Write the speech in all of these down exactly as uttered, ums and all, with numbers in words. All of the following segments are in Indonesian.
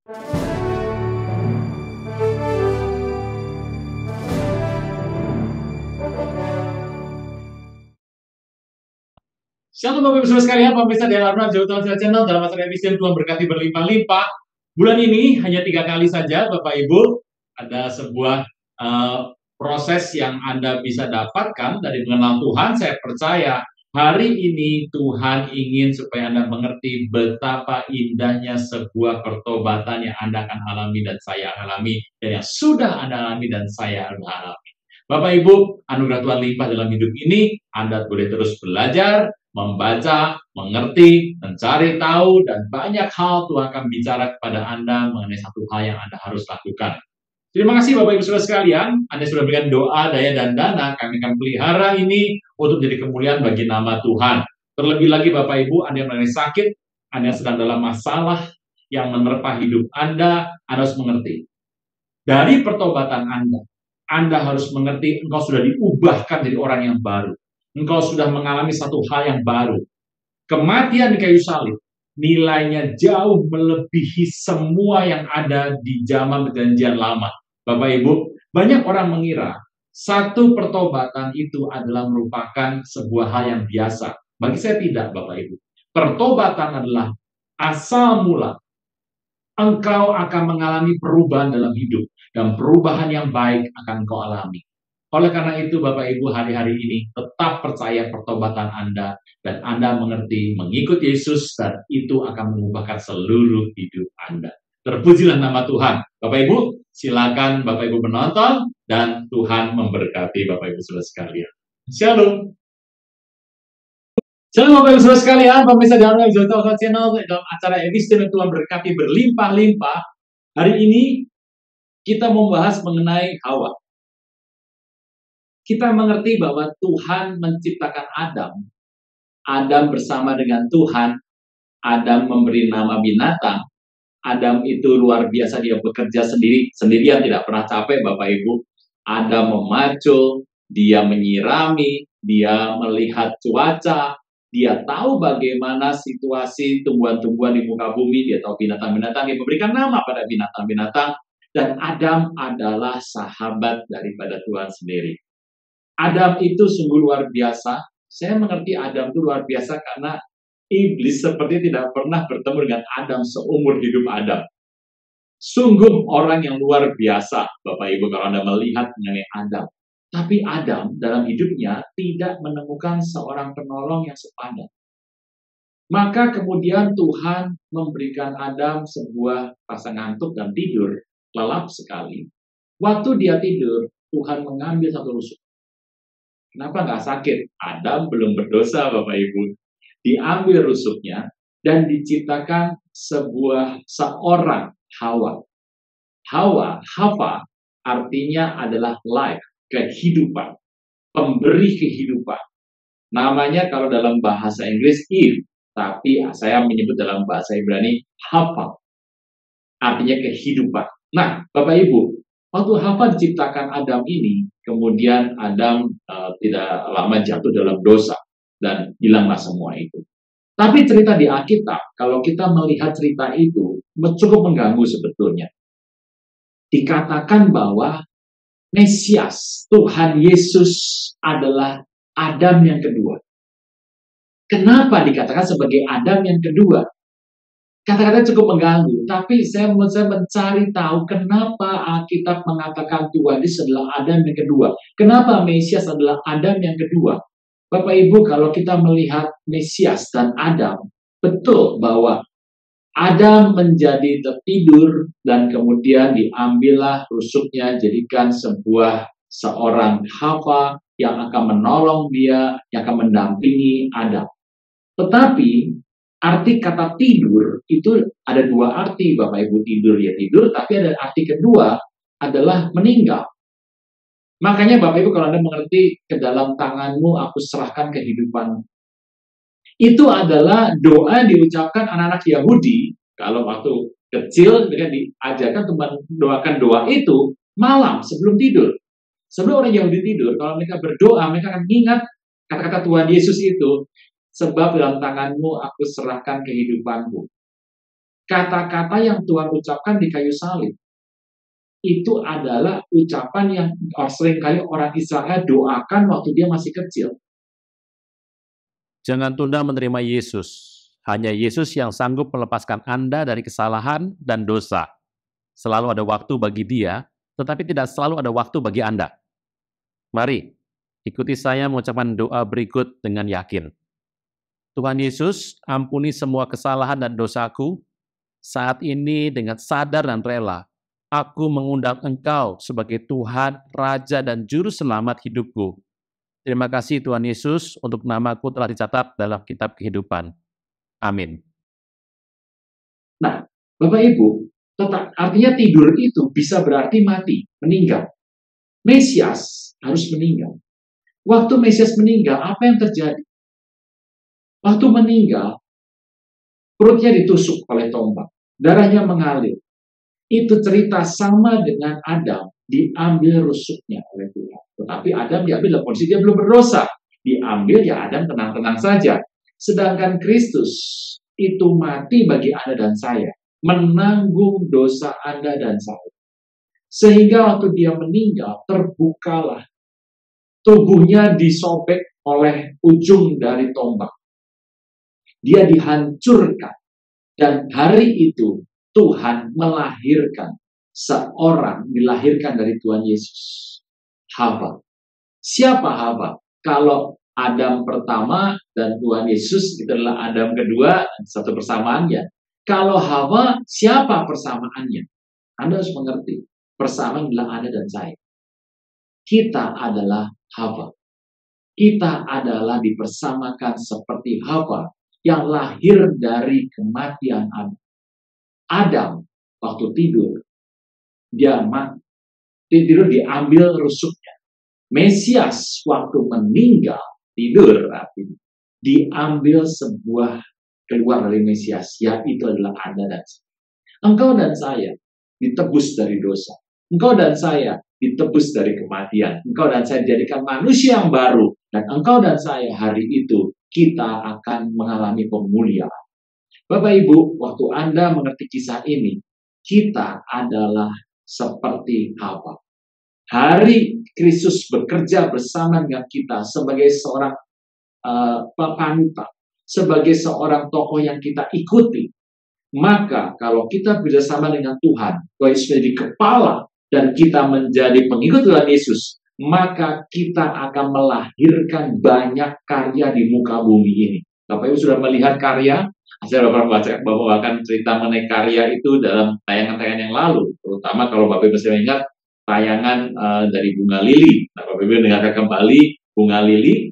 Shalom Bapak Ibu Saudara sekalian, pemirsa di Alarm Jauh Tahun Channel dalam acara episode Tuhan berkati berlimpah-limpah. Bulan ini hanya tiga kali saja Bapak Ibu ada sebuah uh, proses yang Anda bisa dapatkan dari mengenal Tuhan. Saya percaya hari ini Tuhan ingin supaya Anda mengerti betapa indahnya sebuah pertobatan yang Anda akan alami dan saya alami, dan yang sudah Anda alami dan saya alami. Bapak Ibu, anugerah Tuhan limpah dalam hidup ini. Anda boleh terus belajar, membaca, mengerti, mencari tahu, dan banyak hal Tuhan akan bicara kepada Anda mengenai satu hal yang Anda harus lakukan. Terima kasih Bapak Ibu Saudara sekalian, Anda sudah berikan doa, daya, dan dana. Kami akan pelihara ini untuk jadi kemuliaan bagi nama Tuhan. Terlebih lagi Bapak Ibu, Anda yang mengalami sakit, Anda yang sedang dalam masalah yang menerpa hidup Anda, Anda harus mengerti. Dari pertobatan Anda, Anda harus mengerti engkau sudah diubahkan jadi orang yang baru. Engkau sudah mengalami satu hal yang baru. Kematian di kayu salib, nilainya jauh melebihi semua yang ada di zaman perjanjian lama. Bapak Ibu, banyak orang mengira satu pertobatan itu adalah merupakan sebuah hal yang biasa. Bagi saya tidak, Bapak Ibu. Pertobatan adalah asal mula engkau akan mengalami perubahan dalam hidup, dan perubahan yang baik akan engkau alami. Oleh karena itu, Bapak Ibu, hari-hari ini tetap percaya pertobatan Anda, dan Anda mengerti mengikut Yesus, dan itu akan mengubahkan seluruh hidup Anda. Terpujilah nama Tuhan. Bapak Ibu, silakan Bapak Ibu menonton, dan Tuhan memberkati Bapak Ibu saudara sekalian. Shalom. Shalom Bapak Ibu saudara sekalian, pemirsa di Alarm Jauh Tahun Channel dalam acara episode Tuhan berkati berlimpah-limpah. Hari ini kita membahas mengenai Hawa. Kita mengerti bahwa Tuhan menciptakan Adam. Adam bersama dengan Tuhan. Adam memberi nama binatang. Adam itu luar biasa, dia bekerja sendiri, sendirian, tidak pernah capek Bapak Ibu. Adam memacul, dia menyirami, dia melihat cuaca, dia tahu bagaimana situasi tumbuhan-tumbuhan di muka bumi, dia tahu binatang-binatang, dia memberikan nama pada binatang-binatang, dan Adam adalah sahabat daripada Tuhan sendiri. Adam itu sungguh luar biasa. Saya mengerti Adam itu luar biasa karena iblis seperti tidak pernah bertemu dengan Adam seumur hidup Adam. Sungguh orang yang luar biasa, Bapak Ibu, kalau Anda melihat mengenai Adam. Tapi Adam dalam hidupnya tidak menemukan seorang penolong yang sepadan. Maka kemudian Tuhan memberikan Adam sebuah rasa ngantuk dan tidur, lelap sekali. Waktu dia tidur, Tuhan mengambil satu rusuk. Kenapa nggak sakit? Adam belum berdosa, Bapak Ibu. Diambil rusuknya dan diciptakan sebuah seorang Hawa. Hawa, Hawa, artinya adalah life, kehidupan, pemberi kehidupan. Namanya kalau dalam bahasa Inggris Eve, tapi saya menyebut dalam bahasa Ibrani Hawa, artinya kehidupan. Nah, Bapak Ibu, waktu Hawa diciptakan Adam ini, kemudian Adam uh, tidak lama jatuh dalam dosa dan hilanglah semua itu. Tapi cerita di Alkitab, kalau kita melihat cerita itu, cukup mengganggu sebetulnya. Dikatakan bahwa Mesias, Tuhan Yesus adalah Adam yang kedua. Kenapa dikatakan sebagai Adam yang kedua? Kata-kata cukup mengganggu, tapi saya menurut saya mencari tahu kenapa Alkitab mengatakan Tuhan Yesus adalah Adam yang kedua. Kenapa Mesias adalah Adam yang kedua? Bapak Ibu, kalau kita melihat Mesias dan Adam, betul bahwa Adam menjadi tertidur dan kemudian diambillah rusuknya, jadikan sebuah seorang Hawa yang akan menolong dia, yang akan mendampingi Adam. Tetapi arti kata tidur itu ada dua arti, Bapak Ibu. Tidur ya tidur, tapi ada arti kedua adalah meninggal. Makanya Bapak Ibu, kalau Anda mengerti, ke dalam tanganmu aku serahkan kehidupanmu. Itu adalah doa yang diucapkan anak-anak Yahudi. Kalau waktu kecil mereka diajarkan untuk mendoakan doa itu malam sebelum tidur. Sebelum orang Yahudi tidur, kalau mereka berdoa, mereka akan ingat kata-kata Tuhan Yesus itu. Sebab dalam tanganmu aku serahkan kehidupanku. Kata-kata yang Tuhan ucapkan di kayu salib itu adalah ucapan yang seringkali orang Israel doakan waktu dia masih kecil. Jangan tunda menerima Yesus. Hanya Yesus yang sanggup melepaskan Anda dari kesalahan dan dosa. Selalu ada waktu bagi Dia, tetapi tidak selalu ada waktu bagi Anda. Mari, ikuti saya mengucapkan doa berikut dengan yakin. Tuhan Yesus, ampuni semua kesalahan dan dosaku. Saat ini dengan sadar dan rela, aku mengundang Engkau sebagai Tuhan, Raja, dan Juru Selamat hidupku. Terima kasih Tuhan Yesus untuk namaku telah dicatat dalam kitab kehidupan. Amin. Nah, Bapak Ibu, tetap, artinya tidur itu bisa berarti mati, meninggal. Mesias harus meninggal. Waktu Mesias meninggal, apa yang terjadi? Waktu meninggal, perutnya ditusuk oleh tombak, darahnya mengalir. Itu cerita sama dengan Adam, diambil rusuknya oleh Tuhan. Tetapi Adam diambil dalam kondisi dia belum berdosa. Diambil, ya Adam tenang-tenang saja. Sedangkan Kristus itu mati bagi Anda dan saya, menanggung dosa Anda dan saya. Sehingga waktu dia meninggal, terbukalah. Tubuhnya disobek oleh ujung dari tombak. Dia dihancurkan. Dan hari itu, Tuhan melahirkan seorang, dilahirkan dari Tuhan Yesus. Hawa. Siapa Hawa? Kalau Adam pertama dan Tuhan Yesus itu adalah Adam kedua, satu persamaannya. Kalau Hawa, siapa persamaannya? Anda harus mengerti. Persamaan adalah Anda dan saya. Kita adalah Hawa. Kita adalah dipersamakan seperti Hawa yang lahir dari kematian Adam. Adam waktu tidur, dia mati. Tidur diambil rusuknya. Mesias waktu meninggal, tidur artinya, diambil sebuah keluar dari Mesias, yaitu adalah Anda dan saya. Engkau dan saya ditebus dari dosa. Engkau dan saya ditebus dari kematian. Engkau dan saya dijadikan manusia yang baru. Dan engkau dan saya hari itu, kita akan mengalami pemulihan. Bapak Ibu, waktu Anda mengerti kisah ini, kita adalah seperti Hawa. Hari Kristus bekerja bersama dengan kita sebagai seorang uh, panutan, sebagai seorang tokoh yang kita ikuti. Maka kalau kita bersama dengan Tuhan, Tuhan Yesus menjadi kepala dan kita menjadi pengikut Tuhan Yesus, maka kita akan melahirkan banyak karya di muka bumi ini. Bapak Ibu sudah melihat karya? Saya sudah pernah baca, bawakan cerita mengenai karya itu dalam tayangan-tayangan yang lalu. Terutama kalau Bapak Ibu masih ingat, tayangan uh, dari Bunga Lili. Nah, Bapak Ibu dengarkan kembali Bunga Lili.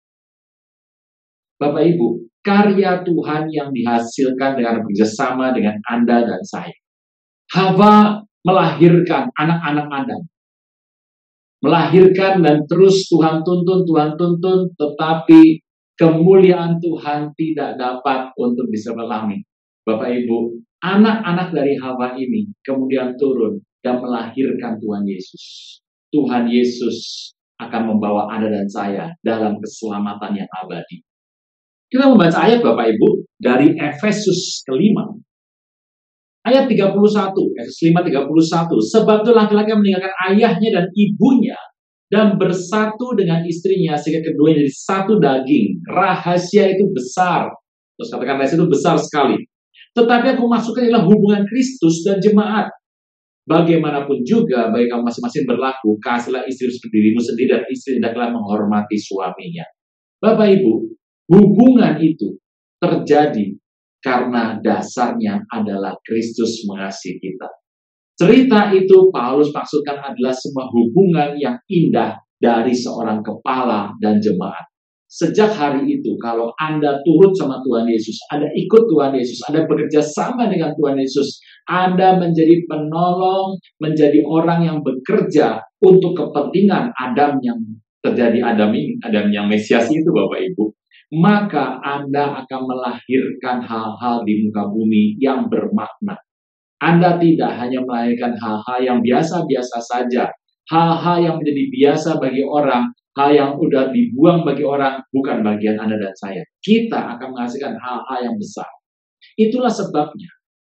Bapak Ibu, karya Tuhan yang dihasilkan dengan bekerjasama dengan Anda dan saya. Hawa melahirkan anak-anak Adam. Melahirkan dan terus Tuhan tuntun, Tuhan tuntun, tetapi kemuliaan Tuhan tidak dapat untuk diselami. Bapak Ibu, anak-anak dari Hawa ini kemudian turun dan melahirkan Tuhan Yesus. Tuhan Yesus akan membawa Anda dan saya dalam keselamatan yang abadi. Kita membaca ayat Bapak Ibu dari Efesus kelima. Ayat tiga puluh satu, Efesus lima tiga puluh satu. Sebab itu laki-laki meninggalkan ayahnya dan ibunya dan bersatu dengan istrinya sehingga keduanya jadi satu daging. Rahasia itu besar. Terus katakan rahasia itu besar sekali. Tetapi aku masukkan adalah hubungan Kristus dan jemaat. Bagaimanapun juga bagi kamu masing-masing berlaku, kasihlah istri seperti dirimu sendiri dan istri hendaklah menghormati suaminya. Bapak Ibu, hubungan itu terjadi karena dasarnya adalah Kristus mengasihi kita. Cerita itu Paulus maksudkan adalah semua hubungan yang indah dari seorang kepala dan jemaat. Sejak hari itu, kalau Anda turut sama Tuhan Yesus, Anda ikut Tuhan Yesus, Anda bekerja sama dengan Tuhan Yesus, Anda menjadi penolong, menjadi orang yang bekerja untuk kepentingan Adam yang terjadi Adam ini, Adam yang Mesias itu Bapak Ibu. Maka Anda akan melahirkan hal-hal di muka bumi yang bermakna. Anda tidak hanya melahirkan hal-hal yang biasa-biasa saja, hal-hal yang menjadi biasa bagi orang, hal yang udah dibuang bagi orang, bukan bagian Anda dan saya. Kita akan menghasilkan hal-hal yang besar. Itulah sebabnya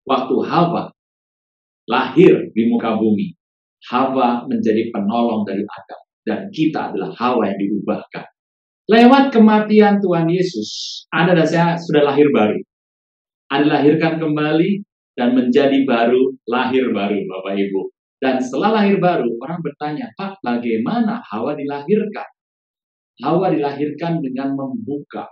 Waktu Hawa lahir di muka bumi, Hawa menjadi penolong dari Adam, dan kita adalah Hawa yang diubahkan. Lewat kematian Tuhan Yesus, Anda dan saya sudah lahir baru. Anda dilahirkan kembali dan menjadi baru, lahir baru, Bapak Ibu. Dan setelah lahir baru, orang bertanya, Pak, bagaimana Hawa dilahirkan? Hawa dilahirkan dengan membuka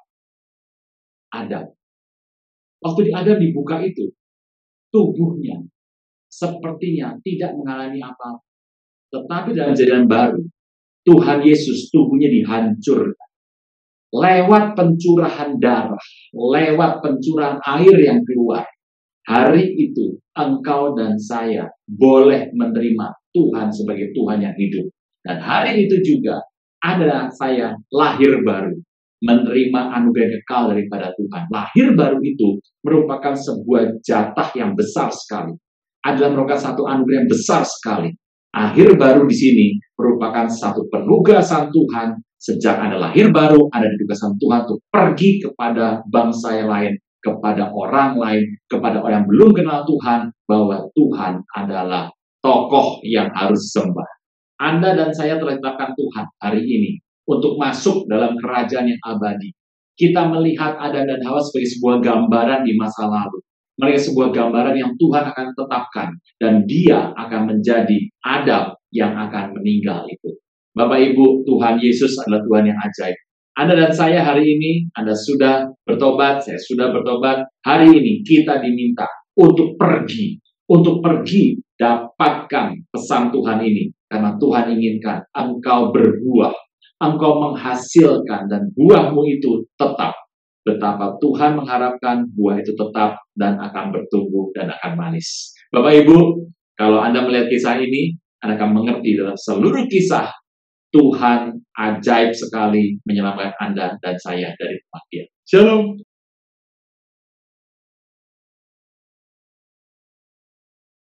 Adam. Waktu di Adam dibuka itu, tubuhnya sepertinya tidak mengalami apa-apa. Tetapi dalam kejadian baru, Tuhan Yesus tubuhnya dihancurkan. Lewat pencurahan darah, lewat pencurahan air yang keluar. Hari itu, engkau dan saya boleh menerima Tuhan sebagai Tuhan yang hidup. Dan hari itu juga, Anda dan saya lahir baru, menerima anugerah kekal daripada Tuhan. Lahir baru itu merupakan sebuah jatah yang besar sekali. Adalah merupakan satu anugerah yang besar sekali. Akhir baru di sini merupakan satu penugasan Tuhan. Sejak Anda lahir baru, ada penugasan Tuhan untuk pergi kepada bangsa yang lain, kepada orang lain, kepada orang yang belum kenal Tuhan, bahwa Tuhan adalah tokoh yang harus sembah. Anda dan saya telah ditetapkan Tuhan hari ini untuk masuk dalam kerajaan yang abadi. Kita melihat Adam dan Hawa sebagai sebuah gambaran di masa lalu. Mereka sebuah gambaran yang Tuhan akan tetapkan, dan dia akan menjadi Adam yang akan meninggal itu. Bapak Ibu, Tuhan Yesus adalah Tuhan yang ajaib. Anda dan saya hari ini, Anda sudah bertobat, saya sudah bertobat. Hari ini kita diminta untuk pergi, untuk pergi dapatkan pesan Tuhan ini. Karena Tuhan inginkan engkau berbuah, engkau menghasilkan, dan buahmu itu tetap. Betapa Tuhan mengharapkan buah itu tetap dan akan bertumbuh dan akan manis. Bapak Ibu, kalau Anda melihat kisah ini, Anda akan mengerti dalam seluruh kisah Tuhan ajaib sekali menyelamatkan Anda dan saya dari kematian. Shalom.